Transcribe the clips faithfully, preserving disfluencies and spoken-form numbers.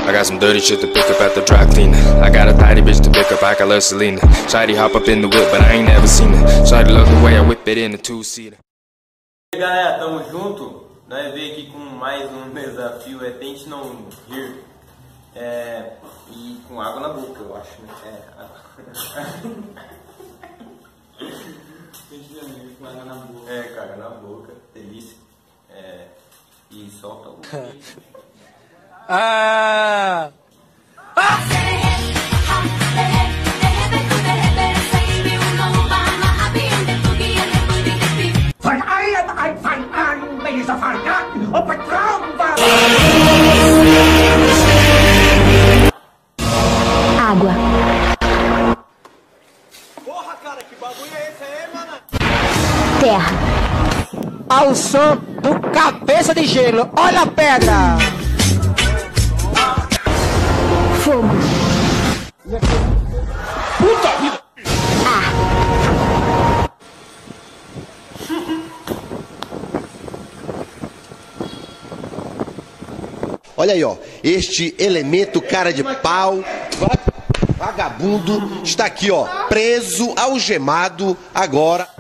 I got some dirty shit to pick up at the dry cleaner. I got a tidy bitch to pick up, I got love Selena. Shawty hop up in the whip, but I ain't never seen her. Shawty love the way I whip it in the two-seater. E aí galera, tamo junto. Nós veio aqui com mais um desafio, é tente não rir. É, e com água na boca, eu acho, né? É, tente não rir com água na boca. É, com água na boca, delícia. É, e solta o... Ah! Ah! Van allen ein Fang an, wenn dieser Verdacht auf den Traum war. Água. Porra, cara, que bagulho é esse aí, mano? Terra. Ao som do cabeça de gelo. Olha a pedra. Fogo. Puta vida! Ar. Olha aí, ó, este elemento cara de pau, vagabundo, está aqui, ó, preso, algemado, agora.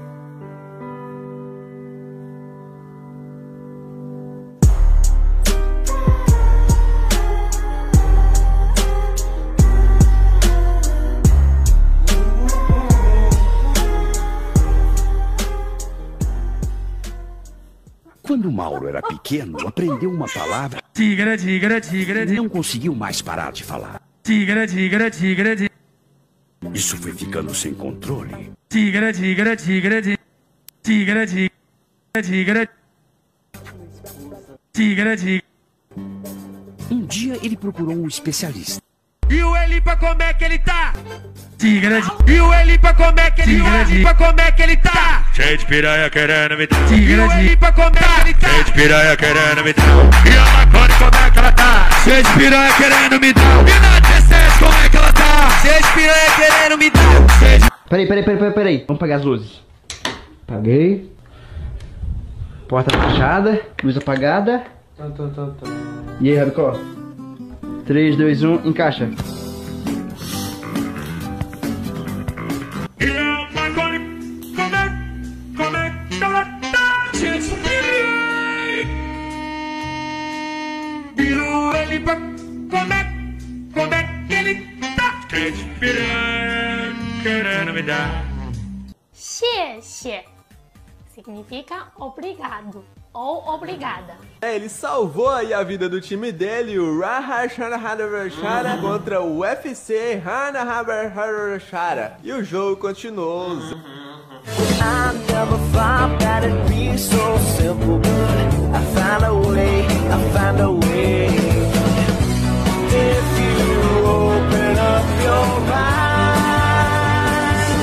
Quando Mauro era pequeno, aprendeu uma palavra. Tigra, tigra, tigra, Não conseguiu mais parar de falar. tigra, tigra, tigra, Isso foi ficando sem controle. tigra, tigra, tigra, tigra, tigra, tigra, tigra, tigra. Um dia ele procurou um especialista. E o Elipa como é que ele tá? Tigra, e o Elipa como é que ele tá? Elipa como é que ele tá? Cheio de piranha querendo me dar. Tigra, e o Elipa como é que ele tá? Cheio de piranha querendo me dar. E a Macone como é que ela tá? Cheio de piranha querendo me dar. E na dezessete como é que ela tá? Cheio de piranha querendo me dar. Peraí, peraí, peraí, peraí, peraí. Vamos apagar as luzes. Apaguei. Porta fechada. Luz apagada. Tô, tô, tô, tô. E aí, Rabicó? três, dois, um, encaixa. E a Macone como é, como é que ela tá? Cheio de piranha. E o Elipa como é, como é que ele tá? Cheio de piranha querendo me dar. 谢谢 significa obrigado ou obrigada. É, ele salvou aí a vida do time dele, o Rahashara contra o U F C Hanahabara. E o jogo continuou. I never thought that it'd be so simple, but I found a way, I found a way. If you open up your mind,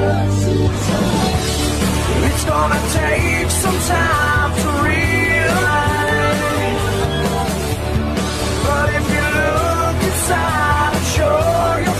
it's gonna take some time to realize. But if you look inside, I'm sure you'll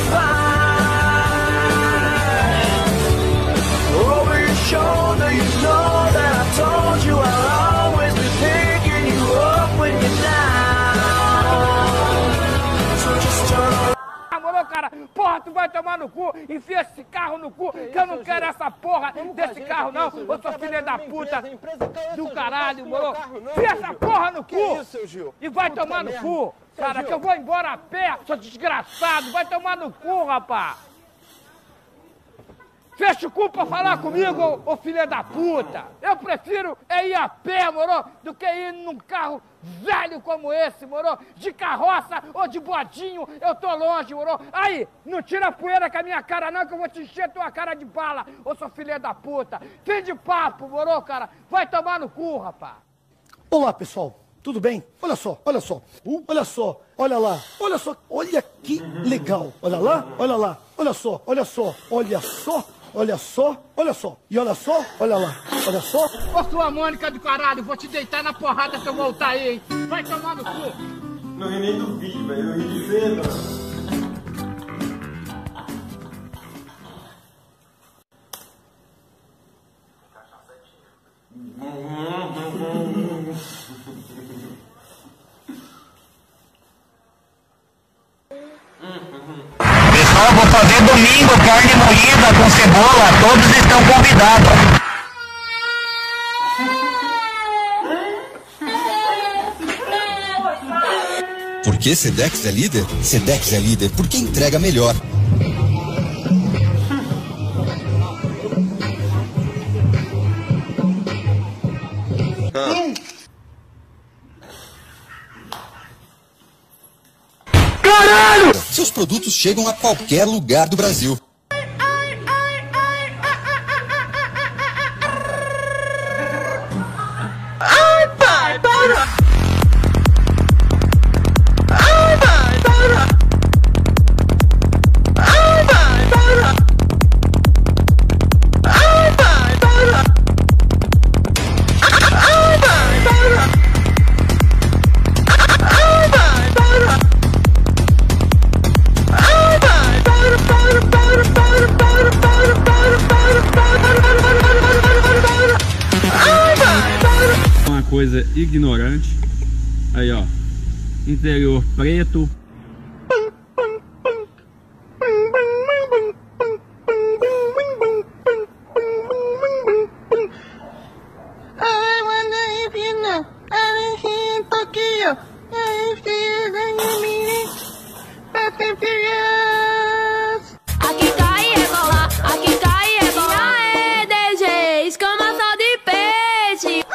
find. Over your shoulder, you know that I told you I'll always be picking you up when you're down. So just turn around. Amorou, cara? Porra, tu vai tomar no cu, enfia esse carro no cu, que eu não quero essa porra desse carro não, ô sua filha da puta do caralho, moro? Enfia essa porra no cu e vai tomar no cu, cara, que eu vou embora a pé, seu desgraçado, vai tomar no cu, rapá. Fecha o cu pra falar comigo, ô filha da puta. Eu prefiro é ir a pé, moro, do que ir num carro velho como esse, moro. De carroça ou de bodinho, eu tô longe, moro. Aí, não tira a poeira com a minha cara não, que eu vou te encher tua cara de bala, ô sua filha da puta. Fim de papo, moro, cara. Vai tomar no cu, rapá. Olá, pessoal. Tudo bem? Olha só, olha só. Uh, olha só, olha lá. Olha só, olha que legal. Olha lá, olha lá. Olha só, olha só, olha só. Olha só, olha só, e olha só, olha lá, olha só. Ô sua Mônica do caralho, vou te deitar na porrada se eu voltar aí, hein? Vai tomar no cu. Não ri nem do vídeo, velho, eu ri de ver, mano. Ó, vou fazer domingo, carne moída com cebola, todos estão convidados. Por que Sedex é líder? Sedex é líder porque entrega melhor. Caralho! Seus produtos chegam a qualquer lugar do Brasil. Ai, pai, para! Ai, pai, para! Ai, pai, para! Ai, pai, para! Ai, pai, para! Ai, pai, para! Ai, pai, para, para, para, para, para, para, para, para, para, ai, pai, para! Uma coisa ignorante. Aí, ó. Interior preto. Aqui cai é bola, aqui cai é bola. É D J, escamação de peixe.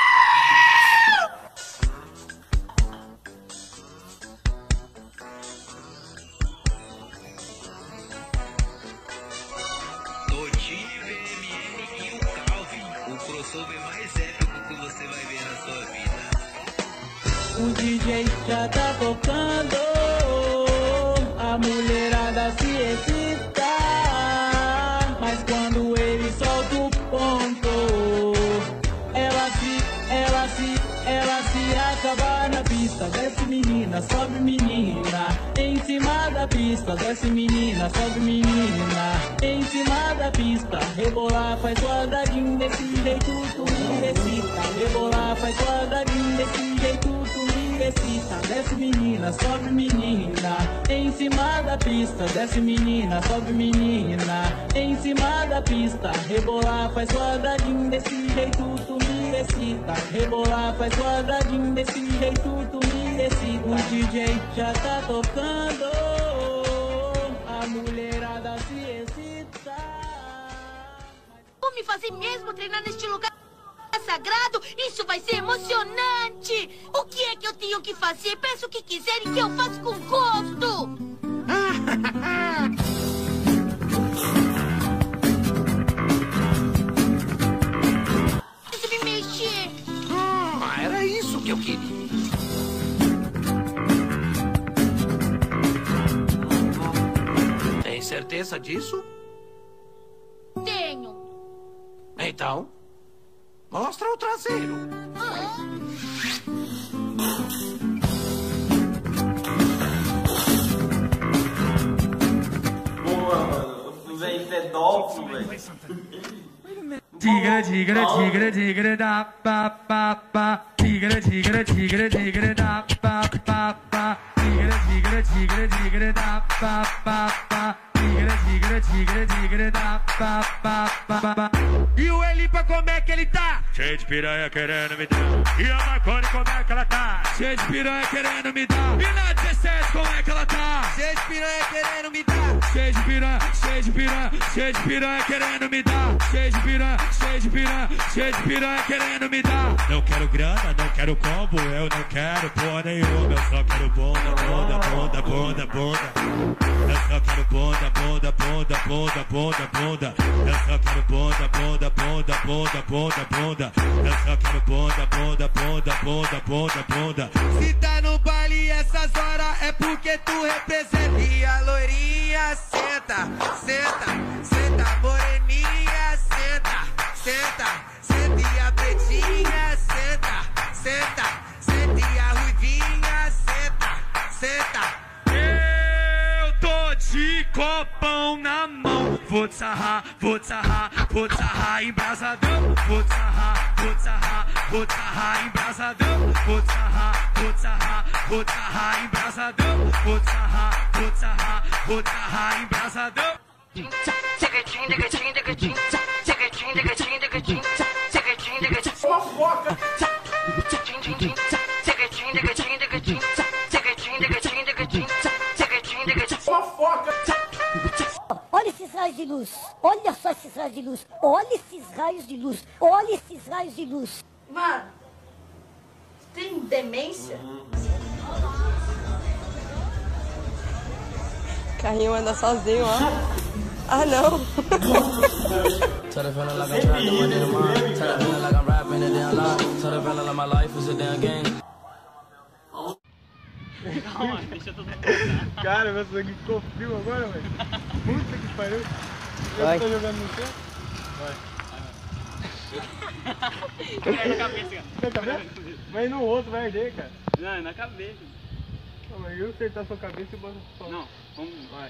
Totinho, V M N e o Calvin. O crossover mais épico que você vai ver na sua vida. O D J já tá tocando, a mulherada se excita, mas quando ele solta o ponto, ela se, ela se, ela se acaba na pista. Desce menina, sobe menina, em cima da pista. Desce menina, sobe menina, em cima da pista. Rebolar, faz quadradinho desse jeito, tu me excita. Rebolar, faz quadradinho desse jeito, tu me excita. Desce menina, sobe menina, em cima da pista. Desce menina, sobe menina, em cima da pista. Rebolar, faz quadradinho desse jeito, tu me excita. Rebolar, faz quadradinho desse jeito, tu me excita. O D J já tá tocando, a mulherada se excita. Vou me fazer mesmo treinar neste lugar sagrado? Isso vai ser emocionante! O que é que eu tenho que fazer? Peço o que quiserem que eu faço com gosto! Deixa eu me mexer! Hum, era isso que eu queria. Tem certeza disso? Tenho! Então, mostra o traseiro. Boa, mano. O velho pedófilo, velho. Tigre, tigre, tigre, tigre, da, pa, pa, pa. Tigre, tigre, tigre, tigre, da, pa, pa, pa. Tigre, tigre, tigre, tigre, da, pa, pa, pa. Tigre, tigre, tigre, tigre, da, pa, pa, pa, pa. E o Elipa, como é que ele tá? Cheio de piranha querendo me dar. E a Marconi, como é que ela tá? Cheio de piranha querendo me dar. E na dezessete, como é que ela tá? Cheio de piranha querendo me dar. Cheio de piranha, cheio de piranha, cheio de piranha querendo me dar. Cheio de piranha, cheio de piranha, cheio de piranha querendo me dar. Não quero grana, não quero combo, eu não quero porra nenhuma. Eu só quero bunda, bunda, bunda, bunda, bunda. Eu só quero bunda, bunda, bunda, bunda, bunda, bunda. Eu só quero bunda, bunda, bunda, bunda, bunda, bunda. Eu só quero bunda, bunda, bunda, bunda, bunda, bunda. Se tá no baile essas horas é porque tu representa. E a loirinha senta, senta, senta, moreninha senta, senta, senta e a pretinha senta, senta, senta e a ruivinha senta, senta. Eu tô de copão na mão. Vou te sarrar, vou te sarrar, vou te sarrar embrasadão. Vou te sarrar, vou te sarrar, vou te sarrar embrasadão. Vou te sarrar, vou sarrar, vou sarrar embrasadão. Vou sarrar, vou sarrar, vou sarrar embrasadão. Uma foca. Uma foca. Olha esses raios de luz. Olha só esses raios de luz. Olha esses raios de luz. Olha esses raios de luz. Mano, tem demência? Carrinho anda sozinho, ó. Ah, não. Tell the feeling like I'm trapped in my damn mind. Tell the feeling like I'm rapping a damn lie. Tell the feeling like my life is a damn game. Calma, deixa todo mundo voltar. Cara, meu sangue ficou frio agora, velho. Puta que pariu. Eu tô jogando no chão. Vai. Cai na cabeça, cara. Na cabeça? Mas no outro vai arder, cara. Não, é na cabeça. Não, mas eu acertar sua cabeça e botar só. Não, vamos. Vai.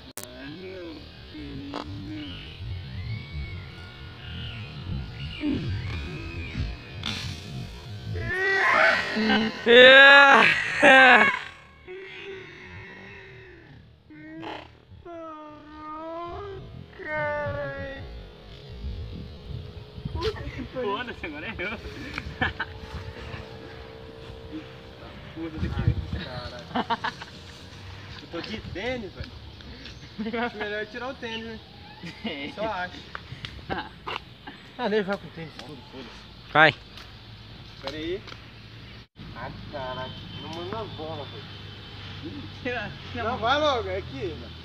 Foda-se, agora é eu. Puta daqui. Caralho. Eu tô de tênis, velho. Acho melhor tirar o tênis, né? Só acho. Ah, nem vai com o tênis tudo, foda-se. Vai. Pera aí. Ah, caralho. Não manda as bolas, velho. Tira, tira Não, vai logo, é aqui, velho.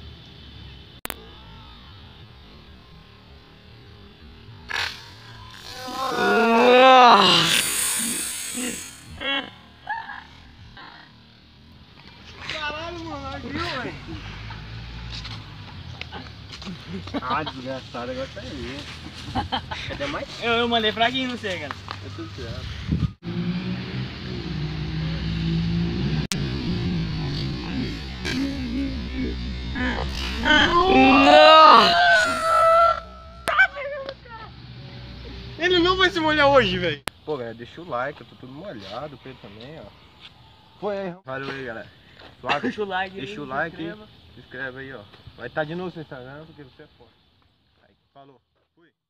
Caralho, mano, aqui, velho. Ah, desgraçado, agora tá aí. Cadê mais? Eu, eu mandei fraguinho no você, cara. É tudo certo. Ele não vai se molhar hoje, velho. Pô, galera, deixa o like, eu tô todo molhado, com ele também, ó. Foi aí, valeu aí, galera. Suave. Deixa o like aí, Deixa o se like, inscreva. se inscreve aí, ó. Vai estar de novo no Instagram, porque você é forte. Aí, falou. Fui.